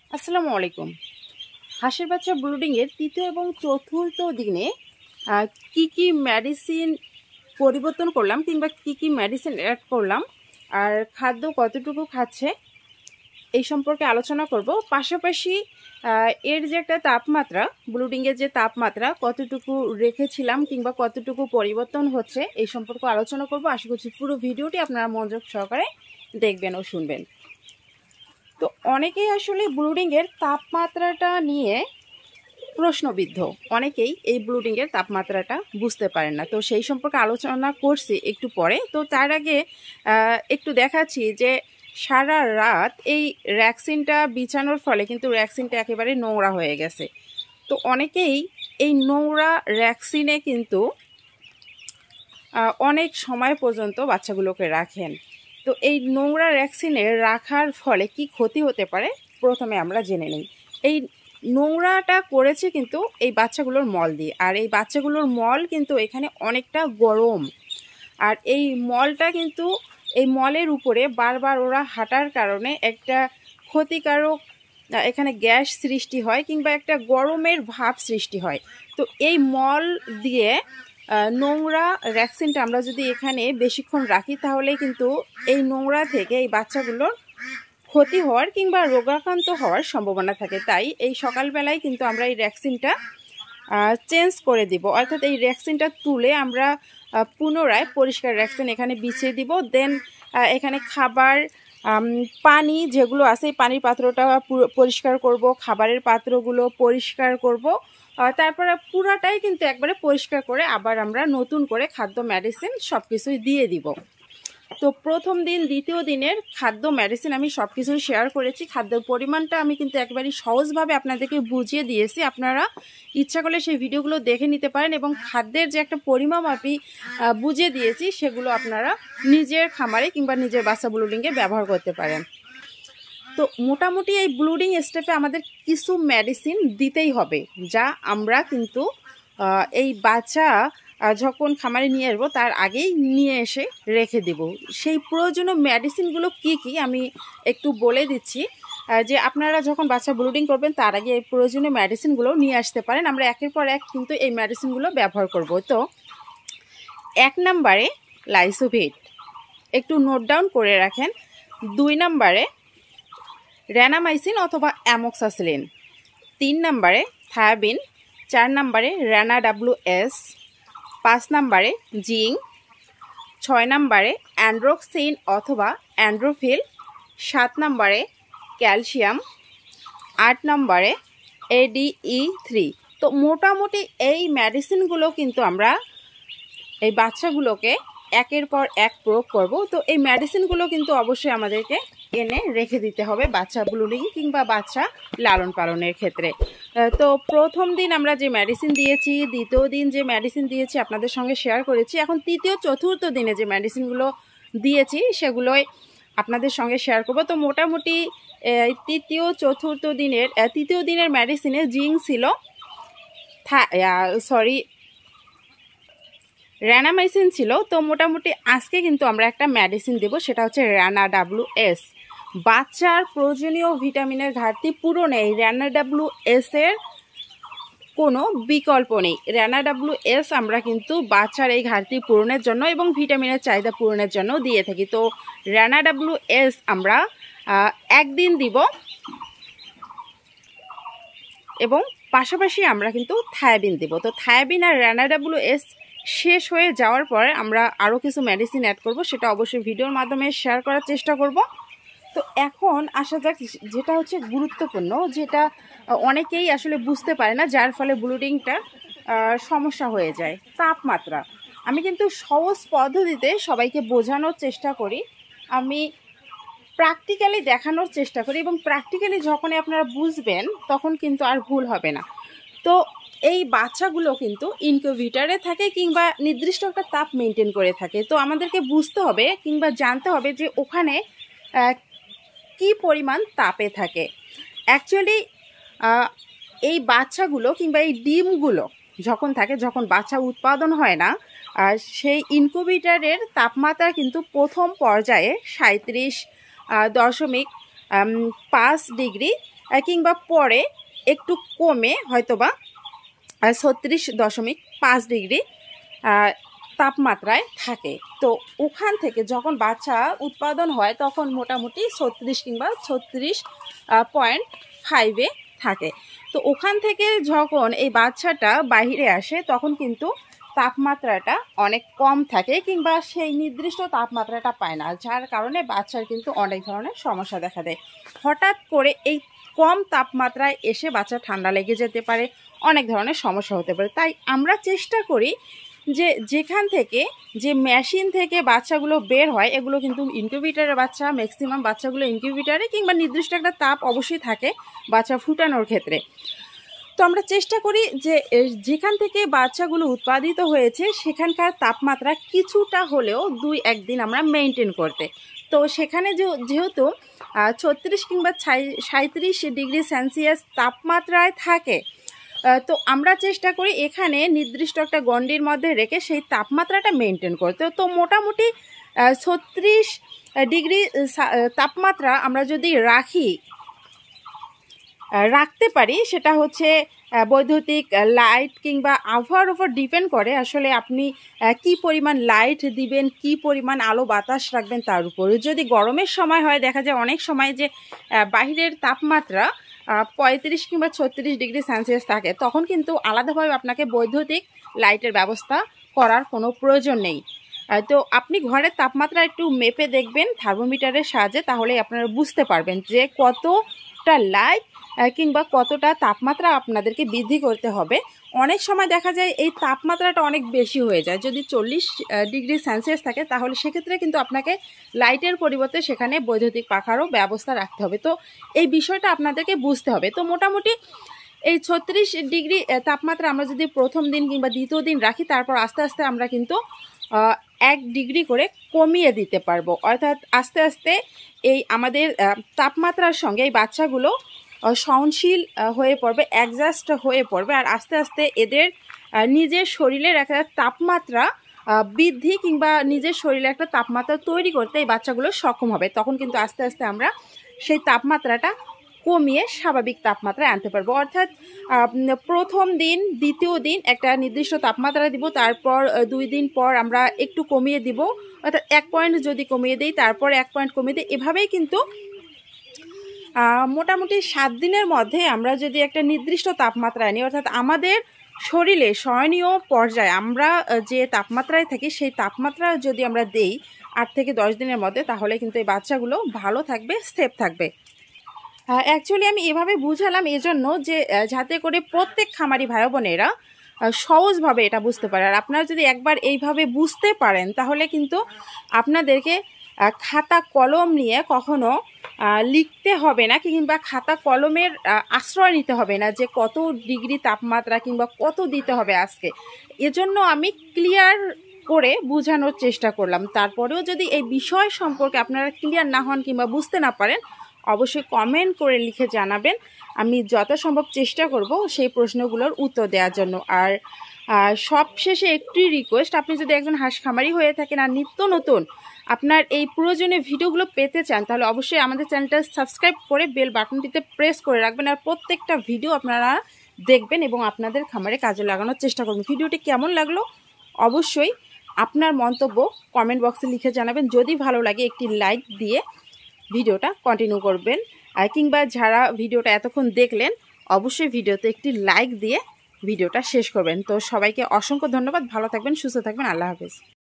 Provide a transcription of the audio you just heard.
আসসালামু আলাইকুম। হাঁসের বাচ্চা ব্রুডিংয়ের তৃতীয় এবং চতুর্থ দিনে কি কি মেডিসিন পরিবর্তন করলাম কিংবা কি কি মেডিসিন অ্যাড করলাম আর খাদ্য কতটুকু খাচ্ছে এই সম্পর্কে আলোচনা করব। পাশাপাশি এর যে একটা তাপমাত্রা, ব্রুডিংয়ের যে তাপমাত্রা কতটুকু রেখেছিলাম কিংবা কতটুকু পরিবর্তন হচ্ছে এই সম্পর্কে আলোচনা করব। আশা করছি পুরো ভিডিওটি আপনারা মনোযোগ সহকারে দেখবেন ও শুনবেন। তো অনেকেই আসলে ব্রুডিংয়ের তাপমাত্রাটা নিয়ে প্রশ্নবিদ্ধ, অনেকেই এই ব্রুডিংয়ের তাপমাত্রাটা বুঝতে পারেন না। তো সেই সম্পর্কে আলোচনা করছি একটু পরে। তো তার আগে একটু দেখাচ্ছি যে সারা রাত এই ভ্যাকসিনটা বিছানোর ফলে কিন্তু ভ্যাকসিনটা একেবারে নোংরা হয়ে গেছে। তো অনেকেই এই নোংরা ভ্যাকসিনে কিন্তু অনেক সময় পর্যন্ত বাচ্চাগুলোকে রাখেন। তো এই নোংরা ভ্যাকসিনে রাখার ফলে কি ক্ষতি হতে পারে প্রথমে আমরা জেনে নিই। এই নোংরাটা করেছে কিন্তু এই বাচ্চাগুলোর মল দিয়ে, আর এই বাচ্চাগুলোর মল কিন্তু এখানে অনেকটা গরম, আর এই মলটা কিন্তু এই মলের উপরে বারবার ওরা হাঁটার কারণে একটা ক্ষতিকারক এখানে গ্যাস সৃষ্টি হয় কিংবা একটা গরমের ভাব সৃষ্টি হয়। তো এই মল দিয়ে নোংরা ভ্যাকসিনটা আমরা যদি এখানে বেশিক্ষণ রাখি তাহলে কিন্তু এই নোংরা থেকে এই বাচ্চাগুলোর ক্ষতি হওয়ার কিংবা রোগাক্রান্ত হওয়ার সম্ভাবনা থাকে। তাই এই সকালবেলায় কিন্তু আমরা এই ভ্যাকসিনটা চেঞ্জ করে দিব, অর্থাৎ এই ভ্যাকসিনটা তুলে আমরা পুনরায় পরিষ্কার ভ্যাকসিন এখানে বিছিয়ে দিব। দেন এখানে খাবার, পানি যেগুলো আছে এই পানির পাত্রটা পরিষ্কার করব, খাবারের পাত্রগুলো পরিষ্কার করব, তারপরে পুরাটাই কিন্তু একবারে পরিষ্কার করে আবার আমরা নতুন করে খাদ্য মেডিসিন সব কিছুই দিয়ে দিব। তো প্রথম দিন দ্বিতীয় দিনের খাদ্য মেডিসিন আমি সব কিছুই শেয়ার করেছি। খাদ্যের পরিমাণটা আমি কিন্তু একেবারেই সহজভাবে আপনাদেরকে বুঝিয়ে দিয়েছি, আপনারা ইচ্ছা করলে সেই ভিডিওগুলো দেখে নিতে পারেন এবং খাদ্যের যে একটা পরিমাণ আমি বুঝিয়ে দিয়েছি সেগুলো আপনারা নিজের খামারে কিংবা নিজের বাচ্চা ব্লুডিংয়ে ব্যবহার করতে পারেন। তো মোটামুটি এই ব্লুডিং স্টেপে আমাদের কিছু মেডিসিন দিতেই হবে, যা আমরা কিন্তু এই বাচ্চা যখন খামারে নিয়ে আসবো তার আগেই নিয়ে এসে রেখে দেব। সেই প্রয়োজনীয় মেডিসিনগুলো কি কি আমি একটু বলে দিচ্ছি, যে আপনারা যখন বাচ্চা ব্লুডিং করবেন তার আগে এই প্রয়োজনীয় মেডিসিনগুলো নিয়ে আসতে পারেন। আমরা একের পর এক কিন্তু এই মেডিসিনগুলো ব্যবহার করব। তো 1 নম্বরে লাইসোভিট, একটু নোট ডাউন করে রাখেন। 2 নম্বরে র্যানামাইসিন অথবা অ্যামোক্সাসিলিন। 3 নম্বরে থায়াবিন। 4 নম্বরে র্যানা-WS। 5 নম্বরে জিঙ্ক। 6 নম্বরে অ্যান্ড্রোক্সিন অথবা অ্যান্ড্রোফিল। 7 নম্বরে ক্যালসিয়াম। 8 নম্বরে ADE3। তো মোটামুটি এই মেডিসিনগুলো কিন্তু আমরা এই বাচ্চাগুলোকে একের পর এক প্রয়োগ করব। তো এই মেডিসিনগুলো কিন্তু অবশ্যই আমাদেরকে এনে রেখে দিতে হবে বাচ্চা ব্লুডিং কিংবা বাচ্চা লালন পালনের ক্ষেত্রে। তো প্রথম দিন আমরা যে মেডিসিন দিয়েছি, দ্বিতীয় দিন যে মেডিসিন দিয়েছি আপনাদের সঙ্গে শেয়ার করেছি। এখন তৃতীয় চতুর্থ দিনে যে মেডিসিনগুলো দিয়েছি সেগুলোই আপনাদের সঙ্গে শেয়ার করব। তো মোটামুটি তৃতীয় দিনের মেডিসিনে জিঙ্ক ছিল, র্যানামাইসিন ছিল। তো মোটামুটি আজকে কিন্তু আমরা একটা মেডিসিন দেব, সেটা হচ্ছে র্যানা-WS। বাচ্চার প্রয়োজনীয় ভিটামিনের ঘাটতি পূরণে র্যানা-WS এর কোনো বিকল্প নেই। র্যানা-WS আমরা কিন্তু বাচ্চার এই ঘাটতি পূরণের জন্য এবং ভিটামিনের চাহিদা পূরণের জন্য দিয়ে থাকি। তো র্যানা-WS আমরা একদিন দিব এবং পাশাপাশি আমরা কিন্তু থায়াবিন দেব। তো থায়াবিন আর র্যানা-WS শেষ হয়ে যাওয়ার পরে আমরা আরও কিছু মেডিসিন অ্যাড করব, সেটা অবশ্যই ভিডিওর মাধ্যমে শেয়ার করার চেষ্টা করব। তো এখন আসা যাক যেটা হচ্ছে গুরুত্বপূর্ণ, যেটা অনেকেই আসলে বুঝতে পারে না, যার ফলে ব্লুডিংটা সমস্যা হয়ে যায়। তাপমাত্রা আমি কিন্তু সহজ পদ্ধতিতে সবাইকে বোঝানোর চেষ্টা করি, আমি প্র্যাকটিক্যালি দেখানোর চেষ্টা করি এবং প্র্যাকটিক্যালি যখনই আপনারা বুঝবেন তখন কিন্তু আর ভুল হবে না। তো এই বাচ্চাগুলো কিন্তু ইনকিউবেটরে থাকে কিংবা নির্দিষ্ট একটা তাপ মেনটেন করে থাকে। তো আমাদেরকে বুঝতে হবে কিংবা জানতে হবে যে ওখানে কি পরিমাণ তাপে থাকে। অ্যাকচুয়ালি এই বাচ্চাগুলো কিংবা এই ডিমগুলো যখন বাচ্চা উৎপাদন হয় না, সেই ইনকিউবেটরের তাপমাত্রা কিন্তু প্রথম পর্যায়ে 37.5 ডিগ্রি কিংবা পরে একটু কমে হয়তোবা 36.5 ডিগ্রি তাপমাত্রায় থাকে। তো ওখান থেকে যখন বাচ্চা উৎপাদন হয় তখন মোটামুটি 36 কিংবা 36.5-এ থাকে। তো ওখান থেকে যখন এই বাচ্চাটা বাইরে আসে তখন কিন্তু তাপমাত্রাটা অনেক কম থাকে কিংবা সেই নির্দিষ্ট তাপমাত্রাটা পায় না, যার কারণে বাচ্চার কিন্তু অনেক ধরনের সমস্যা দেখা দেয়। হঠাৎ করে এই কম তাপমাত্রায় এসে বাচ্চা ঠান্ডা লেগে যেতে পারে, অনেক ধরনের সমস্যা হতে পারে। তাই আমরা চেষ্টা করি যে যেখান থেকে যে মেশিন থেকে বাচ্চাগুলো বের হয় এগুলো কিন্তু ইনকিউবেটরের বাচ্চা, ম্যাক্সিমাম বাচ্চাগুলো ইনকিউবেটরে কিংবা নির্দিষ্ট একটা তাপ অবশ্যই থাকে বাচ্চা ফুটানোর ক্ষেত্রে। তো আমরা চেষ্টা করি যে যেখান থেকে বাচ্চাগুলো উৎপাদিত হয়েছে সেখানকার তাপমাত্রা কিছুটা হলেও 2-1 দিন আমরা মেনটেন করতে। তো সেখানে যেহেতু 36 কিংবা 37 ডিগ্রি সেলসিয়াস তাপমাত্রায় থাকে, তো আমরা চেষ্টা করি এখানে নির্দিষ্ট একটা গণ্ডির মধ্যে রেখে সেই তাপমাত্রাটা মেনটেন করতে। তো মোটামুটি 36 ডিগ্রি তাপমাত্রা আমরা যদি রাখতে পারি, সেটা হচ্ছে বৈদ্যুতিক লাইট কিংবা আবহাওয়ার উপর ডিপেন্ড করে আসলে আপনি কি পরিমাণ লাইট দিবেন, কি পরিমাণ আলো বাতাস রাখবেন তার উপরে। যদি গরমের সময় হয় দেখা যায় অনেক সময় যে বাহিরের তাপমাত্রা 35 কিংবা 36 ডিগ্রি সেলসিয়াস থাকে, তখন কিন্তু আলাদাভাবে আপনাকে বৈদ্যুতিক লাইটের ব্যবস্থা করার কোনো প্রয়োজন নেই। তো আপনি ঘরের তাপমাত্রা একটু মেপে দেখবেন থার্মোমিটারের সাহায্যে, তাহলে আপনারা বুঝতে পারবেন যে কতটা লাইট কিংবা কতটা তাপমাত্রা আপনাদেরকে বৃদ্ধি করতে হবে। অনেক সময় দেখা যায় এই তাপমাত্রাটা অনেক বেশি হয়ে যায়, যদি 40 ডিগ্রি সেলসিয়াস থাকে তাহলে সেক্ষেত্রে কিন্তু আপনাকে লাইটের পরিবর্তে সেখানে বৈদ্যুতিক পাখারও ব্যবস্থা রাখতে হবে। তো এই বিষয়টা আপনাদেরকে বুঝতে হবে। তো মোটামুটি এই 36 ডিগ্রি তাপমাত্রা আমরা যদি প্রথম দিন কিংবা দ্বিতীয় দিন রাখি, তারপর আস্তে আস্তে আমরা কিন্তু 1 ডিগ্রি করে কমিয়ে দিতে পারবো। অর্থাৎ আস্তে আস্তে এই আমাদের তাপমাত্রার সঙ্গে এই বাচ্চাগুলো সহনশীল হয়ে পড়বে, অ্যাডজাস্ট হয়ে পড়বে, আর আস্তে আস্তে এদের নিজের শরীরের একটা তাপমাত্রা বৃদ্ধি কিংবা নিজের শরীরে একটা তাপমাত্রা তৈরি করতে এই বাচ্চাগুলো সক্ষম হবে। তখন কিন্তু আস্তে আস্তে আমরা সেই তাপমাত্রাটা কমিয়ে স্বাভাবিক তাপমাত্রায় আনতে পারবো। অর্থাৎ প্রথম দিন দ্বিতীয় দিন একটা নির্দিষ্ট তাপমাত্রা দিব, তারপর 2 দিন পর আমরা একটু কমিয়ে দিব, অর্থাৎ 1 পয়েন্ট যদি কমিয়ে দিই তারপর 1 পয়েন্ট কমিয়ে দিই, এভাবেই কিন্তু মোটামুটি 7 দিনের মধ্যে আমরা যদি একটা নির্দিষ্ট তাপমাত্রা আনি, অর্থাৎ আমাদের শরীরে সহনীয় পর্যায়ে আমরা যে তাপমাত্রায় থাকি সেই তাপমাত্রা যদি আমরা দেই 8 থেকে 10 দিনের মধ্যে, তাহলে কিন্তু এই বাচ্চাগুলো ভালো থাকবে, সেফ থাকবে। অ্যাকচুয়ালি আমি এভাবে বুঝালাম এজন্য যে যাতে করে প্রত্যেক খামারি ভাই বোনেরা সহজভাবে এটা বুঝতে পারে। আর আপনারা যদি একবার এইভাবে বুঝতে পারেন তাহলে কিন্তু আপনাদেরকে খাতা কলম নিয়ে কখনো লিখতে হবে না কিংবা খাতা কলমের আশ্রয় নিতে হবে না যে কত ডিগ্রি তাপমাত্রা কিংবা কত দিতে হবে আজকে। এজন্য আমি ক্লিয়ার করে বোঝানোর চেষ্টা করলাম। তারপরেও যদি এই বিষয় সম্পর্কে আপনারা ক্লিয়ার না হন কিংবা বুঝতে না পারেন, অবশ্যই কমেন্ট করে লিখে জানাবেন। আমি যথাসম্ভব চেষ্টা করব সেই প্রশ্নগুলোর উত্তর দেওয়ার জন্য। আর সবশেষে একটি রিকোয়েস্ট, আপনি যদি একজন হাঁস খামারি হয়ে থাকেন আর নিত্য নতুন আপনার এই প্রয়োজনীয় ভিডিওগুলো পেতে চান, তাহলে অবশ্যই আমাদের চ্যানেলটা সাবস্ক্রাইব করে বেল বাটনটিতে প্রেস করে রাখবেন। আর প্রত্যেকটা ভিডিও আপনারা দেখবেন এবং আপনাদের খামারে কাজে লাগানোর চেষ্টা করবেন। ভিডিওটি কেমন লাগলো অবশ্যই আপনার মন্তব্য কমেন্ট বক্সে লিখে জানাবেন। যদি ভালো লাগে একটি লাইক দিয়ে ভিডিওটা কন্টিনিউ করবেন, কিংবা যারা ভিডিওটা এতক্ষণ দেখলেন অবশ্যই ভিডিওতে একটি লাইক দিয়ে ভিডিওটা শেষ করবেন। তো সবাইকে অসংখ্য ধন্যবাদ, ভালো থাকবেন, সুস্থ থাকবেন, আল্লাহ হাফেজ।